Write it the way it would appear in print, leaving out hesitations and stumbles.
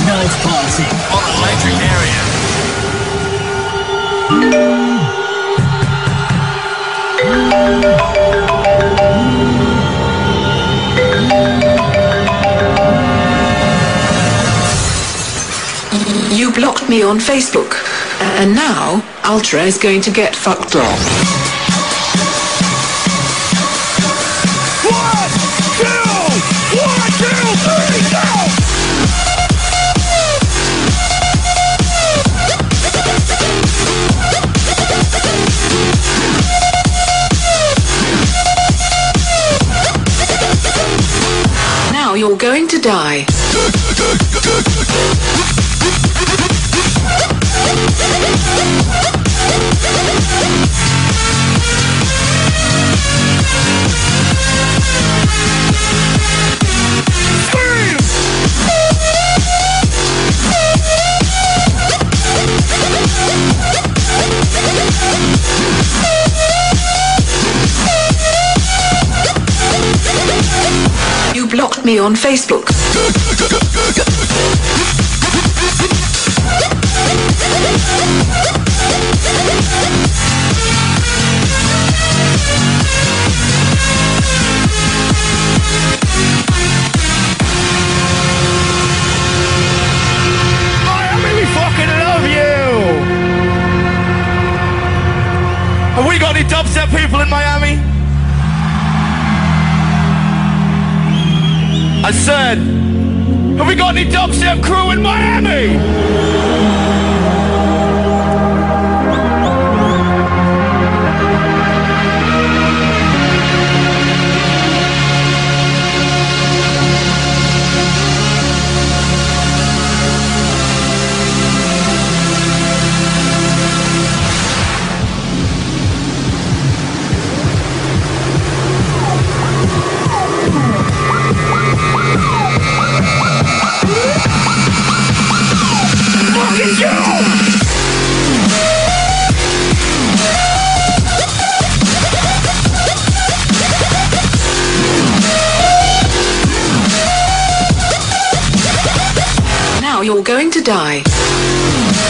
health party on Electric Area. You blocked me on Facebook, and now Ultra is going to get fucked off. Now you're going to die. You blocked me on Facebook. Miami, we fucking love you! Have we got any dubstep people in Miami? I said, have we got any dubstep crew in Miami? Now you're going to die.